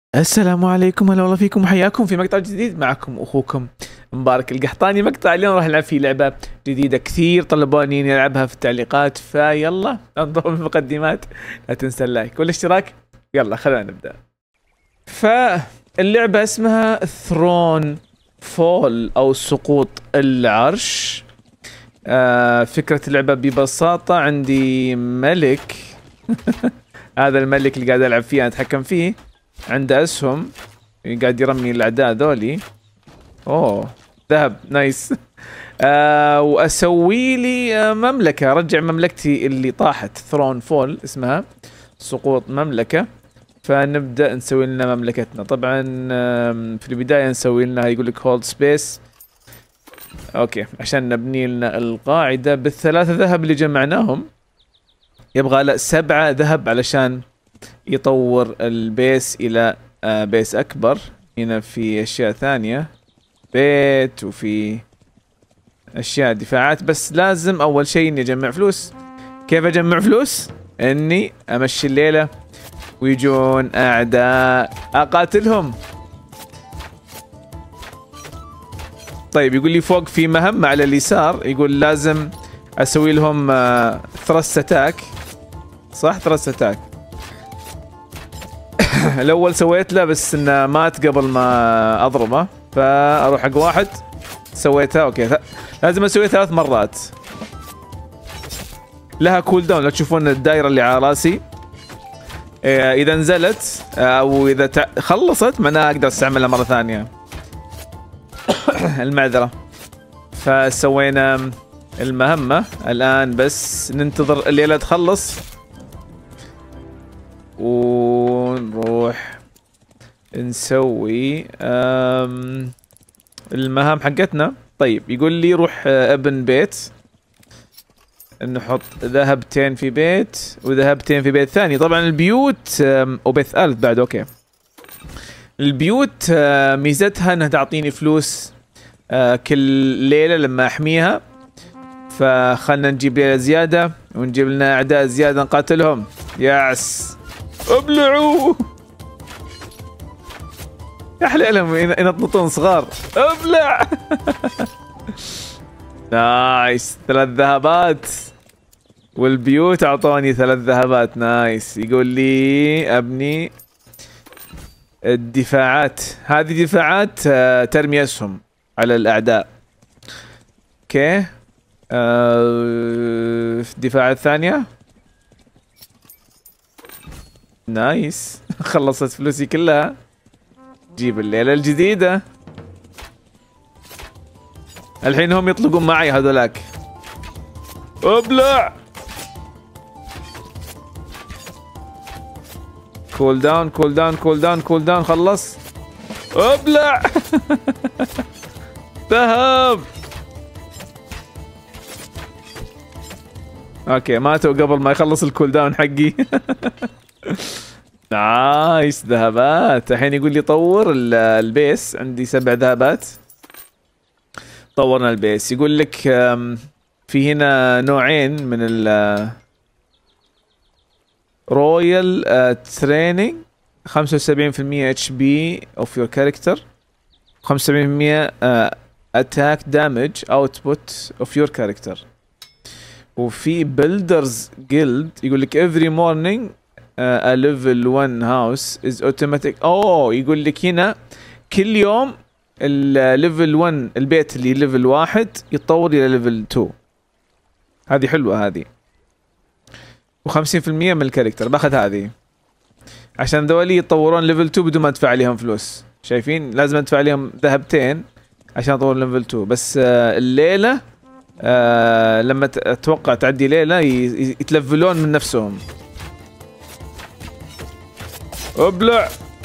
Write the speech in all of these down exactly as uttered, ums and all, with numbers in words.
السلام عليكم، هلا والله فيكم وحياكم في مقطع جديد. معكم اخوكم مبارك القحطاني. مقطع اليوم راح نلعب فيه لعبه جديده، كثير طلبوني اني العبها في التعليقات، فيلا انظروا المقدمات، لا تنسى اللايك والاشتراك. يلا خلينا نبدا. فاللعبه اسمها ثرون فول او سقوط العرش. آه فكره اللعبه ببساطه، عندي ملك هذا الملك اللي قاعد العب فيه، انا اتحكم فيه، عنده اسهم قاعد يرمي الاعداء ذولي. اوه ذهب نايس. آه واسوي لي آه مملكه، ارجع مملكتي اللي طاحت، ثرون فول اسمها، سقوط مملكه. فنبدا نسوي لنا مملكتنا. طبعا آه في البدايه نسوي لنا، يقول لك هولد سبيس، اوكي، عشان نبني لنا القاعده بالثلاثه ذهب اللي جمعناهم. يبغى لا سبعه ذهب علشان يطور البيس الى آه بيس اكبر. هنا في اشياء ثانية، بيت وفي اشياء دفاعات، بس لازم اول شيء اني اجمع فلوس. كيف اجمع فلوس؟ اني امشي الليلة ويجون اعداء اقاتلهم. طيب يقول لي فوق في مهمة على اليسار، يقول لازم اسوي لهم آه ثرست اتاك، صح؟ ثرست اتاك. الاول سويت له بس انه مات قبل ما اضربه، فاروح حق واحد سويتها. اوكي لازم اسويها ثلاث مرات، لها كول داون. لو تشوفون الدائره اللي على راسي، اذا نزلت او اذا خلصت معناها اقدر استعملها مره ثانيه. المعذره. فسوينا المهمه الان، بس ننتظر الليله تخلص ونروح نسوي المهام حقتنا. طيب يقول لي روح ابن بيت، نحط ذهبتين في بيت وذهبتين في بيت ثاني. طبعا البيوت وبيت ثالث بعد. اوكي البيوت ميزتها انها تعطيني فلوس كل ليلة لما احميها، فخلنا نجيب ليلة زيادة ونجيب لنا اعداء زيادة نقاتلهم. ياس ابلعوا يا حليلهم ينططون صغار. ابلع. نايس، ثلاث ذهبات، والبيوت اعطوني ثلاث ذهبات. نايس. يقول لي ابني الدفاعات، هذه دفاعات ترمي اسهم على الاعداء. اوكي أه الدفاعات الثانية. نايس. خلصت فلوسي كلها. جيب الليلة الجديدة. الحين هم يطلقون معي هذولاك. ابلع. كول داون كول داون كول داون كول داون. خلص. ابلع. ذهب. اوكي ماتوا قبل ما يخلص الكول داون حقي. نايس ذهبات. الحين يقول لي طور البيس، عندي سبع ذهبات. طورنا البيس. يقول لك في هنا نوعين من ال رويال تريننج، خمسة وسبعين بالمئة اتش بي اوف يور كاركتر، خمسة وسبعين بالمئة اتاك دامج اوتبوت اوف يور كاركتر. وفي بيلدرز جيلد يقول لك every morning a level one house is automatic. اوه يقول لك هنا كل يوم الليفل واحد، البيت اللي ليفل واحد يتطور الى ليفل اثنين. هذه حلوه هذه. وخمسين بالمئة من الكاركتر باخذ هذه عشان ذولي يتطورون ليفل اثنين بدون ما ادفع عليهم فلوس. شايفين؟ لازم ادفع عليهم ذهبتين عشان اطور ليفل اثنين. بس آه الليله آه لما اتوقع تعدي ليله يتلفلون من نفسهم. ابلع.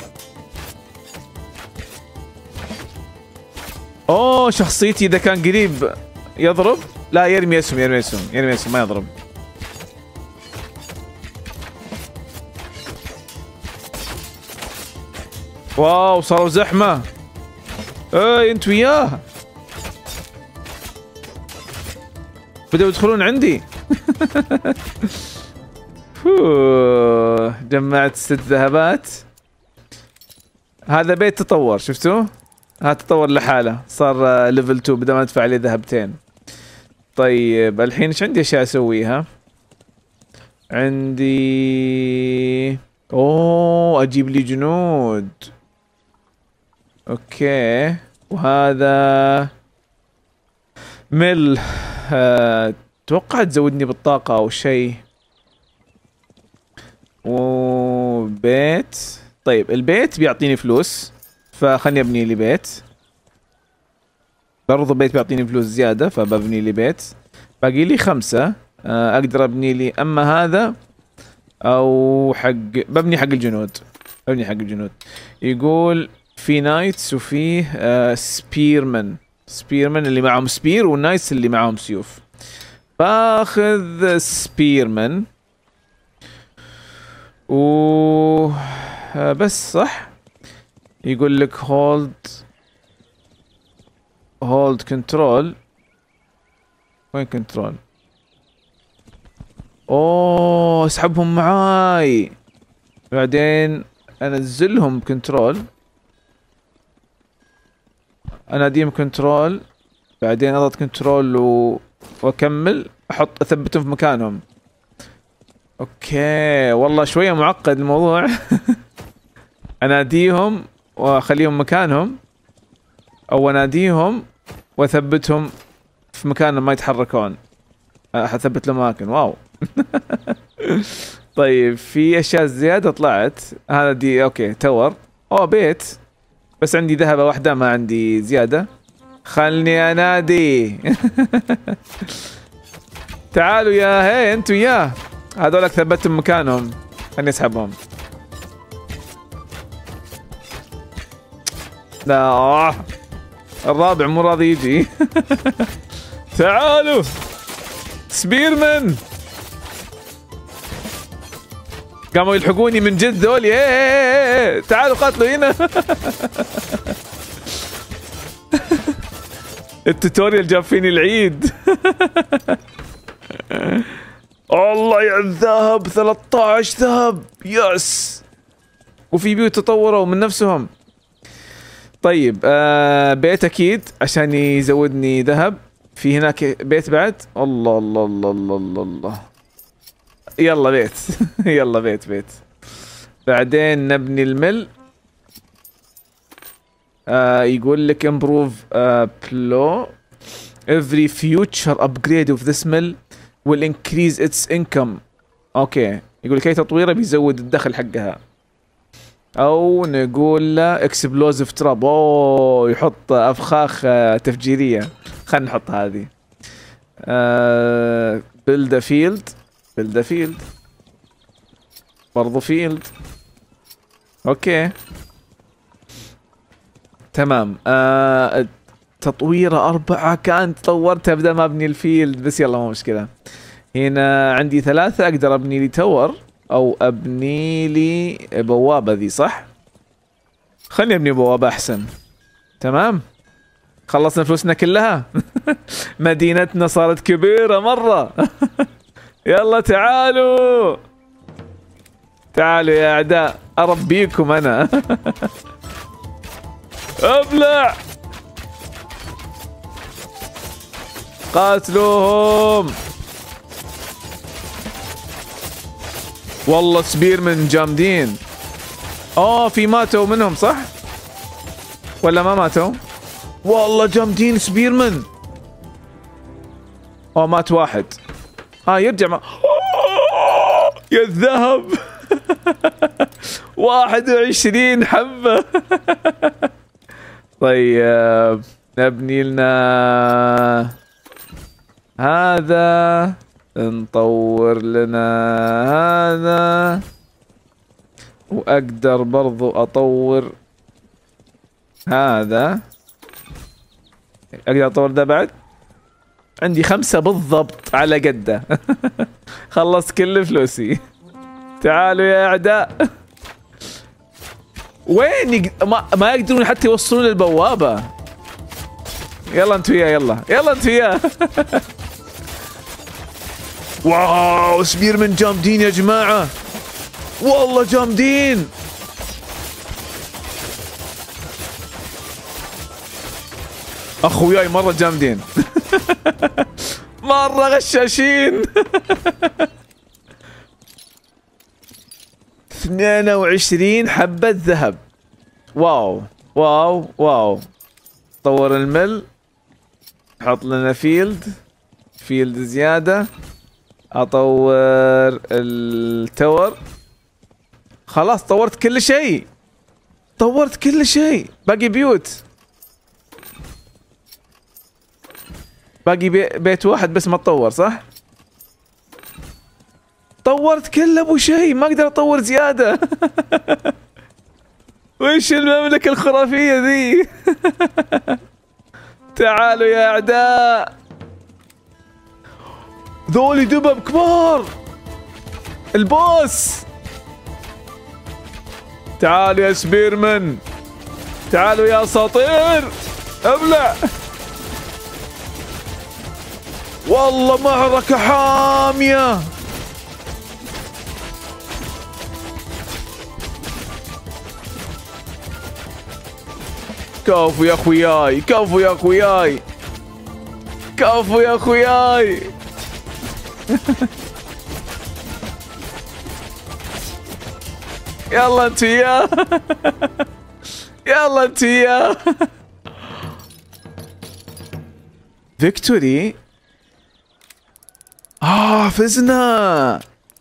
اوه شخصيتي اذا كان قريب يضرب، لا يرمي اسهم يرمي اسهم يرمي اسهم ما يضرب. واو صاروا زحمة. اي انت وياه بدأوا يدخلون عندي. جمعت ست ذهبات. هذا بيت تطور، شفتوا؟ هذا تطور لحاله، صار ليفل اثنين بدل ما ادفع عليه ذهبتين. طيب الحين ايش عندي اشياء اسويها؟ عندي اوه اجيب لي جنود. اوكي وهذا مل اتوقع تزودني بالطاقة او شيء. وبيت، طيب البيت بيعطيني فلوس فخلني ابني لي بيت. برضو بيت بيعطيني فلوس زيادة فببني لي بيت. باقي لي خمسة اقدر ابني لي، اما هذا او حق ببني حق الجنود. ببني حق الجنود. يقول في نايتس وفيه آه سبيرمن. سبيرمن اللي معهم سبير، والنايتس اللي معهم سيوف. باخذ سبيرمن و آه بس صح. يقول لك هولد هولد كنترول. وين كنترول؟ اوه اسحبهم معاي بعدين انزلهم كنترول، اناديهم كنترول بعدين اضغط كنترول و... واكمل احط اثبتهم في مكانهم. اوكي والله شوية معقد الموضوع. اناديهم واخليهم مكانهم، او اناديهم واثبتهم في مكانهم ما يتحركون، اثبت الاماكن. واو. طيب في اشياء زيادة طلعت. هذا دي اوكي تور. اوه بيت بس عندي ذهبة واحدة ما عندي زيادة. خلني انادي. تعالوا يا هي انتوا يا هذولك ثبتهم مكانهم. خلني اسحبهم. لا الرابع مو راضي يجي. تعالوا سبيرمان. قاموا يلحقوني من جد ذولي. ايه ايه ايه تعالوا قاتلوا هنا. التوتوريال جاب فيني العيد. الله يا الذهب، ثلاثة عشر ذهب يس. وفي بيوت تطوروا من نفسهم. طيب آه بيت اكيد عشان يزودني ذهب. في هناك بيت بعد. الله الله الله الله الله, الله. يلا بيت. يلا بيت بيت. بعدين نبني المل. آه يقول لك improve uh, plow. Every future upgrade of this mill will increase its income. اوكي يقول لك اي تطويره بيزود الدخل حقها. او نقول له explosive trap. اوه يحط افخاخ تفجيريه. خلينا نحط هذه. آه build a field. build a field. برضو فيلد. اوكي تمام. آه تطويره أربعة كانت طورتها بدل ما ابني الفيلد، بس يلا مو مشكلة. هنا عندي ثلاثة اقدر ابني لي تور او ابني لي بوابة ذي صح؟ خلني ابني بوابة احسن. تمام خلصنا فلوسنا كلها. مدينتنا صارت كبيرة مرة. يلا تعالوا تعالوا يا اعداء اربيكم انا. ابلع قاتلوهم. والله سبيرمن جامدين. اوه في ماتوا منهم صح ولا ما ماتوا؟ والله جامدين سبيرمن. اوه مات واحد. اه يرجع ما... يا الذهب. واحد وعشرين حبة. طيب نبني لنا هذا، نطور لنا هذا، واقدر برضو اطور هذا. اقدر اطور ده بعد. عندي خمسة بالضبط على قده. خلصت كل فلوسي. تعالوا يا اعداء. وين يق... ما... ما يقدرون حتى يوصلون البوابة. يلا انت وياه يلا يلا انت وياه. واو سبيرمن جامدين يا جماعة. والله جامدين. اخوياي مرة جامدين. مرة غشاشين. اثنين وعشرين حبة ذهب. واو واو واو. طور المل. حط لنا فيلد. فيلد زيادة. اطور التور. خلاص طورت كل شيء. طورت كل شيء. باقي بيوت. باقي بي بيت واحد بس ما تطور صح؟ طورت كل ابو شيء، ما اقدر اطور زيادة. وش المملكة الخرافية ذي؟ تعالوا يا اعداء. ذولي دبب كبار. البوس. تعالوا يا سبيرمن. تعالوا يا اساطير. ابلع. والله معركة حامية. كفو يا اخوياي، كفو يا اخوياي، كفو يا اخوياي. يلا انت وياه. يلا انت وياه. فيكتوري. اه فزنا.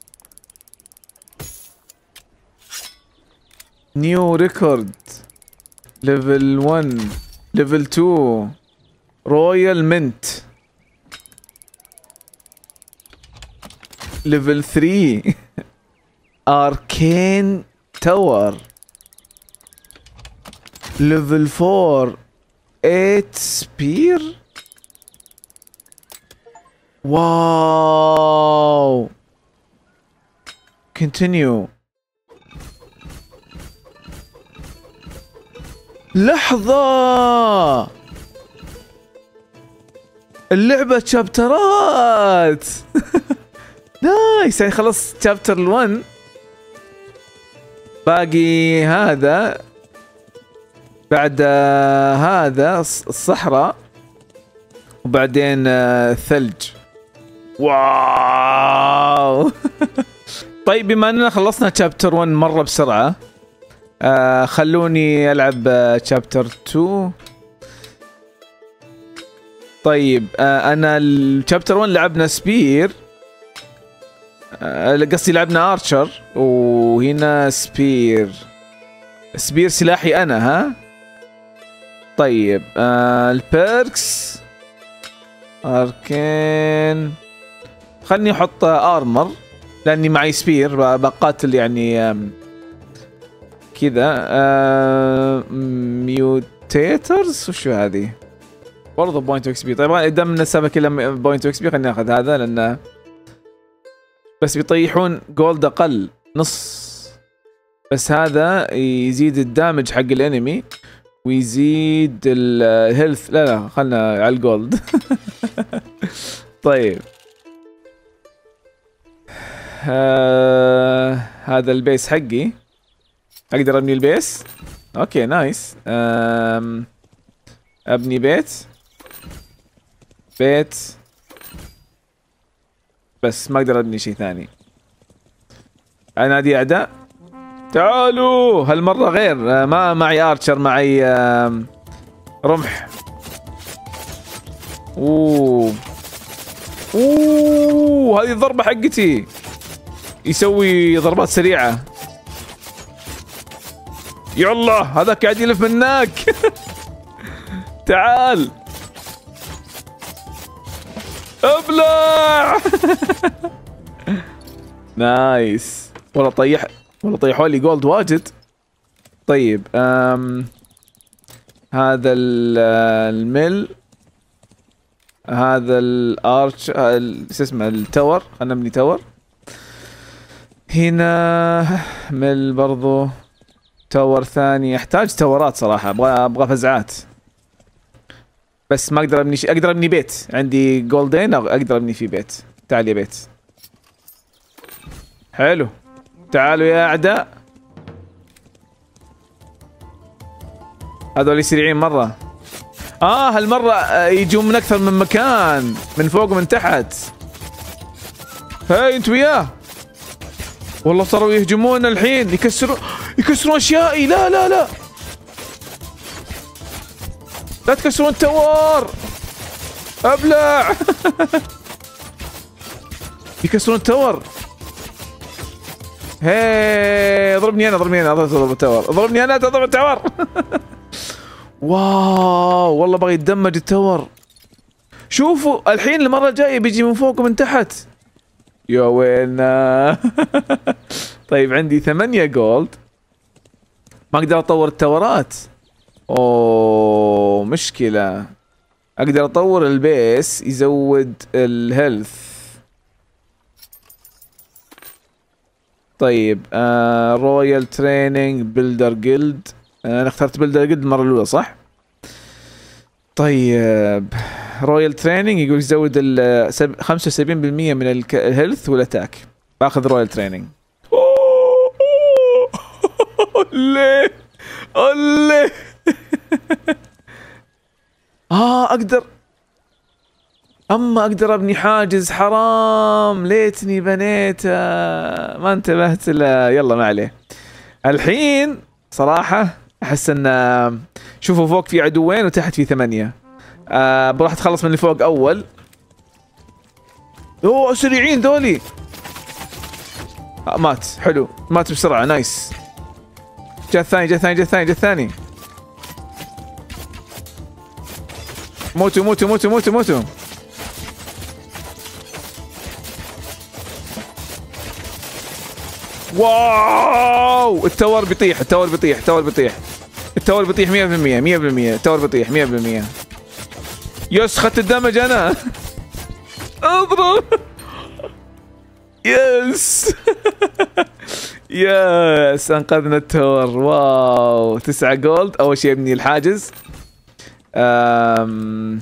نيو ريكورد. ليفل واحد. ليفل اثنين. رويال منت. ليفل ثلاثة. اركين تاور. ليفل أربعة. ثمانية سبير. واو. كونتينيو. لحظة. اللعبة شابترات. نايس. يعني خلص شابتر واحد. باقي هذا. بعد هذا الصحراء. وبعدين الثلج. واو. طيب بما اننا خلصنا شابتر واحد مرة بسرعة، آه خلوني العب شابتر اثنين. طيب آه انا الشابتر واحد لعبنا سبير، آه قصدي لعبنا ارشر، وهنا سبير. سبير سلاحي انا. ها طيب آه البيركس اركين. خلني احط ارمر لاني معي سبير بقاتل يعني كذا. آه ميوتيترز وشو هذه؟ برضه بوينت اكس بي. طيب دام السالفه كلها بوينت اكس بي خلينا ناخذ هذا لانه بس بيطيحون جولد اقل نص. بس هذا يزيد الدامج حق الانمي ويزيد الهيلث. لا لا خلنا على الجولد. طيب آه هذا البيس حقي. اقدر ابني البيس. اوكي نايس. أم ابني بيت. بيت بس ما اقدر ابني شيء ثاني. انادي اعداء. تعالوا هالمرة غير. ما معي ارشر، معي رمح. اوه اوه هذه الضربة حقتي. يسوي ضربات سريعة. يلا هذاك قاعد يلف منك. تعال ابلع. نايس. والله طيح والله طيحوا لي جولد واجد. طيب أم هذا الميل. هذا الارش شو اسمه التور. خلنا نبني تور. هنا ميل برضو. تور ثاني. احتاج تورات صراحة. ابغى ابغى فزعات. بس ما اقدر ابني شيء. اقدر ابني بيت. عندي جولدين اقدر ابني فيه بيت. تعال يا بيت. حلو. تعالوا يا اعداء. هذول سريعين مرة. اه هالمرة آه، يجون من اكثر من مكان، من فوق ومن تحت. هاي انت وياه. والله صاروا يهجمون الحين، يكسرون يكسرون اشيائي. لا لا لا لا تكسرون التوار. ابلع. يكسرون التور. هي اضربني انا اضربني انا اضرب التور اضربني انا اضرب التور. واو والله بغى يتدمج التور. شوفوا الحين المرة الجاية بيجي من فوق ومن تحت. يا ويلنا. طيب عندي ثمانية جولد، ما اقدر اطور التورات. اوه مشكلة. اقدر اطور البيس يزود الهيلث. طيب آه رويال تريننج بيلدر جلد. انا اخترت بيلدر جلد المرة الاولى صح؟ طيب رويال تريننج يقول يزود ال خمسة وسبعين بالمية من الهيلث والاتاك. باخذ رويال تريننج. ليه؟ ليه؟ اه اقدر، اما اقدر ابني حاجز. حرام ليتني بنيته، ما انتبهت له. يلا ما عليه. الحين صراحة احس ان شوفوا فوق في عدوين وتحت في ثمانية. آه بروح اتخلص من اللي فوق اول. اوه سريعين ذولي. آه مات. حلو مات بسرعة. نايس. جاء الثاني جاء الثاني جاء الثاني جاء الثاني. موتوا موتوا موتوا موتوا موتوا. واو التور بيطيح التور بيطيح التور بيطيح التور بيطيح مية بالمية مية بالمية. التور بيطيح مية بالمية. يس خدت الدمج انا. اضرب. يس. يس انقذنا التور. واو تسعة جولد. اول شيء ابني الحاجز. أم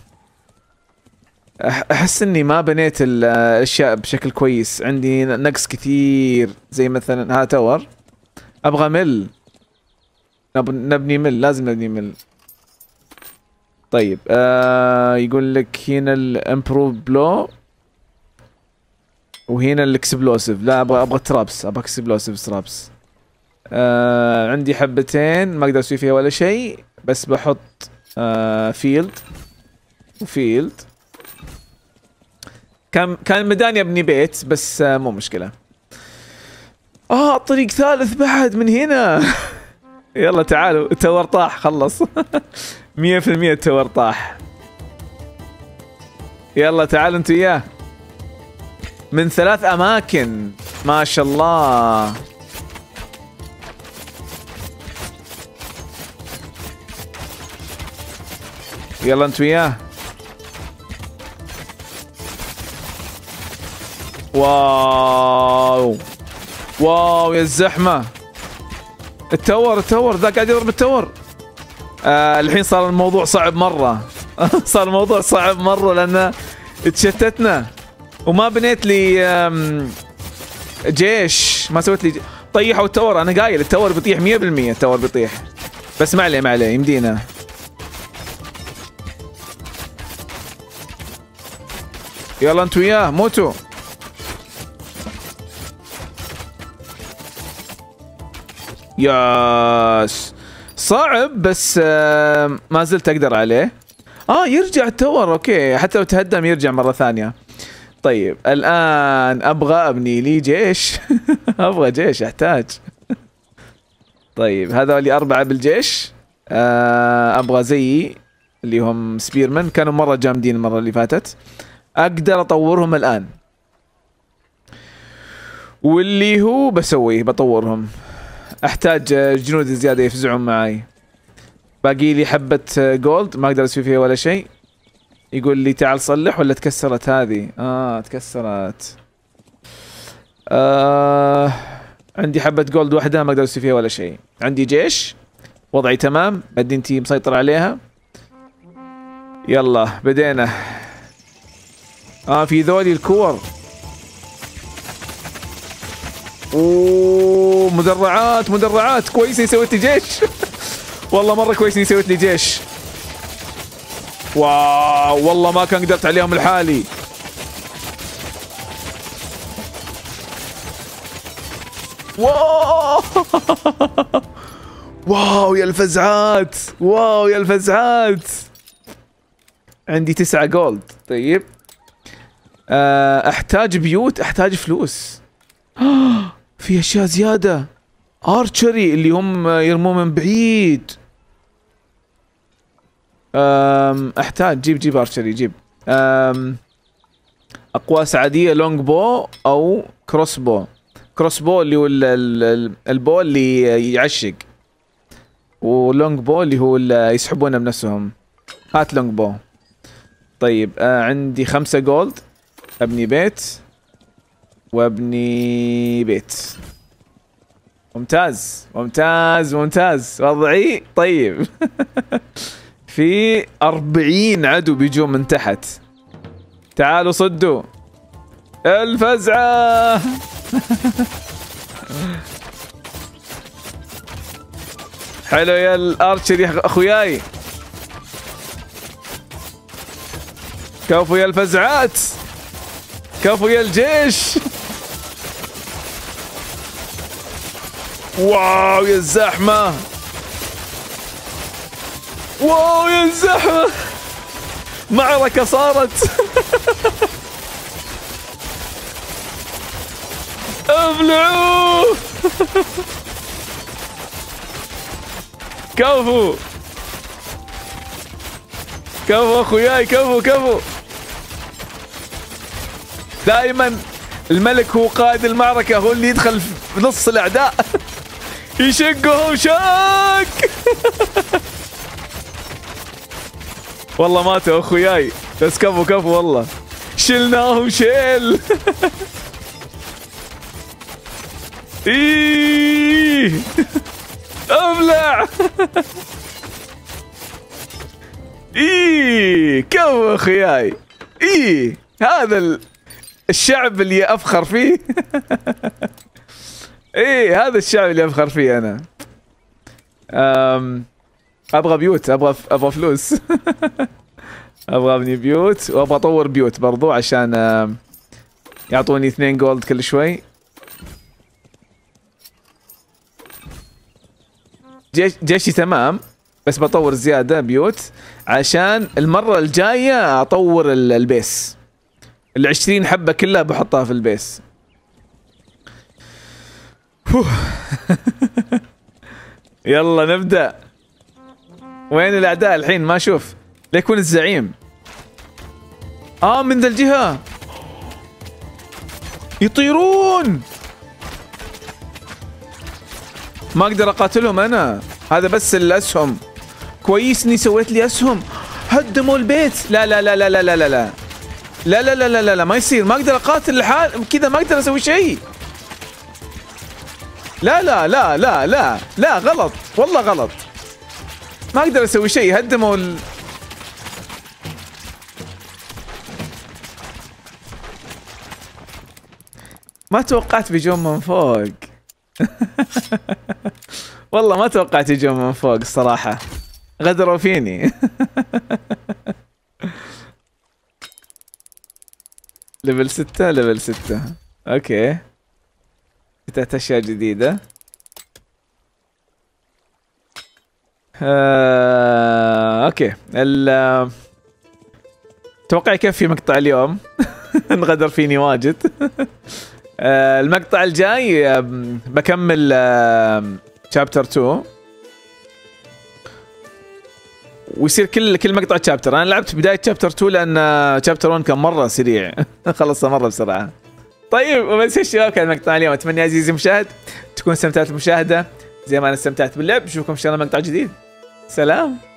احس اني ما بنيت الاشياء بشكل كويس. عندي نقص كثير زي مثلا ها تور. ابغى مل. نبني مل. لازم نبني مل. طيب آه يقول لك هنا الامبروف بلو وهنا الاكسبلوسيف. لا ابغى ابغى ترابس. ابغى اكسبلوسيف ترابس. آه عندي حبتين ما اقدر اسوي فيها ولا شيء، بس بحط آه فيلد وفيلد. كان كان مداني ابني بيت بس آه مو مشكلة. اه طريق ثالث بعد من هنا. يلا تعالوا. التور طاح خلص. مية في المية التور طاح. يلا تعالوا انتوا اياه. من ثلاث اماكن ما شاء الله. يلا انتوا اياه. واو واو يا الزحمة. التور التور ذا قاعد يضرب التور. آه الحين صار الموضوع صعب مرة. صار الموضوع صعب مرة لأن تشتتنا وما بنيت لي جيش. ما سويت لي ج... طيحوا التور. أنا قايل التور بيطيح مية بالمية. التور بيطيح بس ما عليه ما عليه يمدينا. يلا انتوا وياه موتوا. ياس صعب بس آه ما زلت اقدر عليه. اه يرجع التور. اوكي حتى لو تهدم يرجع مرة ثانية. طيب الان ابغى ابني لي جيش. ابغى جيش احتاج. طيب هذول اربعة بالجيش. آه ابغى زيي اللي هم سبيرمان. كانوا مرة جامدين المرة اللي فاتت. اقدر اطورهم الان، واللي هو بسويه بطورهم. احتاج جنود زيادة يفزعون معي. باقي لي حبة جولد ما اقدر اسوي فيها ولا شيء. يقول لي تعال صلح ولا تكسرت هذه. اه تكسرت. آه عندي حبة جولد واحدة ما اقدر اسوي فيها ولا شيء. عندي جيش وضعي تمام. مدينتي مسيطر عليها. يلا بدينا. اه في ذولي الكور. اوه مدرعات مدرعات. كويس اني سويت لي جيش. والله مرة كويس اني سويت لي جيش. واو والله ما كان قدرت عليهم لحالي. واو واو يا الفزعات، واو يا الفزعات. عندي تسعة جولد. طيب احتاج بيوت، احتاج فلوس. في اشياء زيادة. ارشري اللي هم يرمون من بعيد. احتاج جيب جيب ارشري جيب. اقواس عادية لونج بو او كروس بو. كروس بو اللي هو البو اللي يعشق، ولونج بو اللي هو اللي يسحبونه بنفسهم. هات لونج بو. طيب آه عندي خمسة جولد. ابني بيت وابني بيت. ممتاز ممتاز ممتاز وضعي طيب. في أربعين عدو بيجون من تحت. تعالوا صدوا الفزعة. حلو يا الارشر يا اخوياي. كفو يا الفزعات، كفو يا الجيش. واو يا الزحمة، واو يا الزحمة. معركة صارت. ابلعوه. كفو كفو اخوياي، كفو كفو. دائما الملك هو قائد المعركة، هو اللي يدخل في نص الاعداء. يشقهم شق. والله ماتوا اخوياي، بس كفو كفو والله. شلناهم شيل. ايه ابلع. ايه كفو اخوياي. ايه هذا الشعب اللي افخر فيه. ايه هذا الشعب اللي افخر فيه انا. أم ابغى بيوت، ابغى ابغى فلوس. ابغى ابني بيوت وابغى اطور بيوت برضو عشان يعطوني اثنين جولد كل شوي. جيش جيشي تمام، بس بطور زيادة بيوت عشان المرة الجاية اطور البيس. العشرين حبة كلها بحطها في البيس. يلا نبدأ. وين الاعداء الحين؟ ما اشوف. ليكون الزعيم. اه من ذا الجهة يطيرون. ما اقدر اقاتلهم انا، هذا بس الاسهم. كويس اني سويت لي اسهم. هدموا البيت. لا لا لا لا لا لا لا لا لا لا لا لا لا ما يصير. ما اقدر اقاتل الحال كذا، ما اقدر اسوي شيء. لا لا لا لا لا لا غلط والله غلط. ما اقدر اسوي شيء. هدموا ال... ما توقعت بيجون من فوق. والله ما توقعت يجون من فوق الصراحة. غدروا فيني. ليفل ستة ليفل ستة. اوكي فتحت اشياء جديدة. آه، اوكي ال توقع يكفي مقطع اليوم. انغدر فيني واجد. آه، المقطع الجاي آه، بكمل شابتر تو، ويصير كل كل مقطع شابتر. انا لعبت بداية شابتر تو لان شابتر ون كان مرة سريع. خلص مرة بسرعة. طيب وبس يا شباب، كان مقطع اليوم. اتمنى عزيزي المشاهد تكون استمتعت بالمشاهدة زي ما انا استمتعت باللعب. اشوفكم ان شاء الله مقطع جديد. سلام.